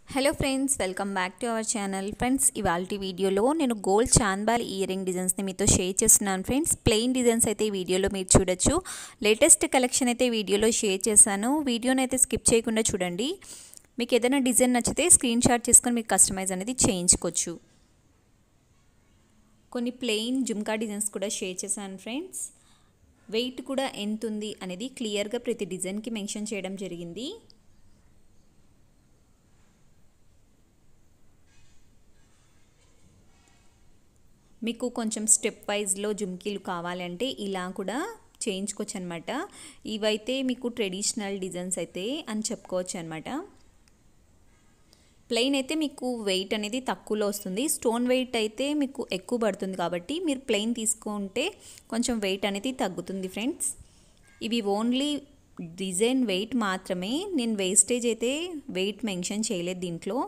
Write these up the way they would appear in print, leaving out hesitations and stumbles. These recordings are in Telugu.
Hello friends, welcome back to our channel. Friends, ఇవాల్టి వీడియోలో నేను గోల్డ్ చాంద్బాలి ఇయరింగ్ డిజైన్స్ని మీతో షేర్ చేస్తున్నాను. ఫ్రెండ్స్, ప్లెయిన్ డిజైన్స్ అయితే ఈ వీడియోలో మీరు చూడొచ్చు. లేటెస్ట్ కలెక్షన్ అయితే వీడియోలో షేర్ చేశాను. వీడియోని అయితే స్కిప్ చేయకుండా చూడండి. మీకు ఏదైనా డిజైన్ నచ్చితే స్క్రీన్ షాట్ చేసుకొని మీకు కస్టమైజ్ అనేది చేయించుకోవచ్చు. కొన్ని ప్లెయిన్ జుమ్కా డిజైన్స్ కూడా షేర్ చేశాను. ఫ్రెండ్స్, వెయిట్ కూడా ఎంత ఉంది అనేది క్లియర్గా ప్రతి డిజైన్కి మెన్షన్ చేయడం జరిగింది. మీకు కొంచెం స్టెప్ వైజ్లో జుమ్కీలు కావాలంటే ఇలా కూడా చేయించుకోవచ్చు అనమాట. ఇవైతే మీకు ట్రెడిషనల్ డిజైన్స్ అయితే అని చెప్పుకోవచ్చు అనమాట. ప్లెయిన్ అయితే మీకు వెయిట్ అనేది తక్కువలో వస్తుంది. స్టోన్ వెయిట్ అయితే మీకు ఎక్కువ పడుతుంది కాబట్టి మీరు ప్లెయిన్ తీసుకుంటే కొంచెం వెయిట్ అనేది తగ్గుతుంది. ఫ్రెండ్స్, ఇవి ఓన్లీ డిజైన్ వెయిట్ మాత్రమే. నేను వేస్టేజ్ అయితే వెయిట్ మెన్షన్ చేయలేదు దీంట్లో.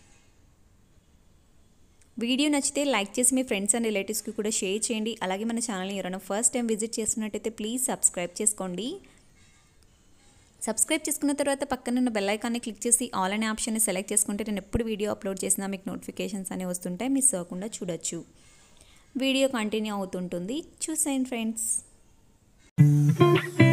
వీడియో నచ్చితే లైక్ చేసి మీ ఫ్రెండ్స్ అండ్ రిలేటివ్స్కి కూడా షేర్ చేయండి. అలాగే మన ఛానల్ని ఎవరైనా ఫస్ట్ టైం విజిట్ చేస్తున్నట్టయితే ప్లీజ్ సబ్స్క్రైబ్ చేసుకోండి. సబ్స్క్రైబ్ చేసుకున్న తర్వాత పక్కన ఉన్న బెల్ ఐకాన్ని క్లిక్ చేసి ఆల్ అనే ఆప్షన్ని సెలెక్ట్ చేసుకుంటే నేను ఎప్పుడు వీడియో అప్లోడ్ చేసినా మీకు నోటిఫికేషన్స్ అనేవి వస్తుంటాయి, మిస్ అవ్వకుండా చూడొచ్చు. వీడియో కంటిన్యూ అవుతుంటుంది, చూసేయండి ఫ్రెండ్స్.